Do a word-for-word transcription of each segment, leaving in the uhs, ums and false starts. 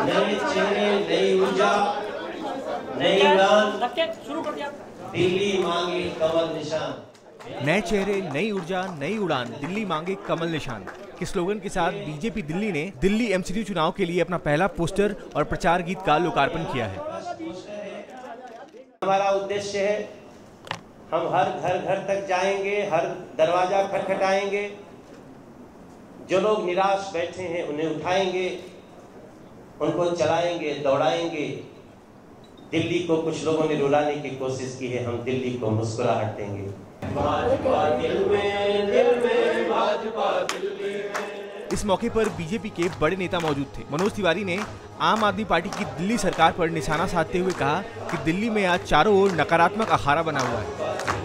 नए चेहरे, नई ऊर्जा, नई उड़ान, शुरू कर दिया। दिल्ली मांगे कमल निशान। नए चेहरे, नई ऊर्जा, नई उड़ान, दिल्ली मांगे कमल निशान के स्लोगन के साथ बीजेपी दिल्ली ने दिल्ली एमसीडी चुनाव के लिए अपना पहला पोस्टर और प्रचार गीत का लोकार्पण किया है। हमारा उद्देश्य है, हम हर घर घर तक जाएंगे, हर दरवाजा खटखटाएंगे, जो लोग निराश बैठे हैं उन्हें उठाएंगे, उनको चलाएंगे, दौड़ाएंगे। दिल्ली को कुछ लोगों ने रुलाने की कोशिश की है, हम दिल्ली को मुस्कुराहट देंगे। भाजपा दिल में, दिल में, भाजपा दिल्ली में। इस मौके पर बीजेपी के बड़े नेता मौजूद थे। मनोज तिवारी ने आम आदमी पार्टी की दिल्ली सरकार पर निशाना साधते हुए कहा कि दिल्ली में आज चारों ओर नकारात्मक अखाड़ा बना हुआ है।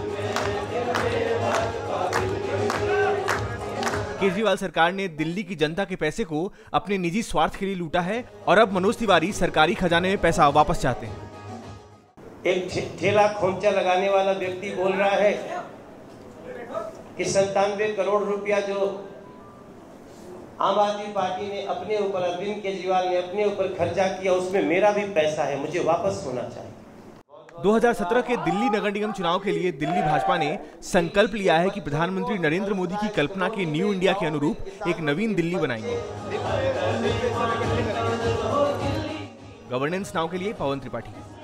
केजरीवाल सरकार ने दिल्ली की जनता के पैसे को अपने निजी स्वार्थ के लिए लूटा है और अब मनोज तिवारी सरकारी खजाने में पैसा वापस चाहते हैं। एक ठेला खोमचा लगाने वाला व्यक्ति बोल रहा है कि संतानवे करोड़ रुपया जो आम आदमी पार्टी ने अपने ऊपर, अरविंद केजरीवाल ने अपने ऊपर खर्चा किया, उसमें मेरा भी पैसा है, मुझे वापस होना चाहिए। दो हज़ार सत्रह के दिल्ली नगर निगम चुनाव के लिए दिल्ली भाजपा ने संकल्प लिया है कि प्रधानमंत्री नरेंद्र मोदी की कल्पना के न्यू इंडिया के अनुरूप एक नवीन दिल्ली बनाएंगे। गवर्नेंस नाउ के लिए पवन त्रिपाठी।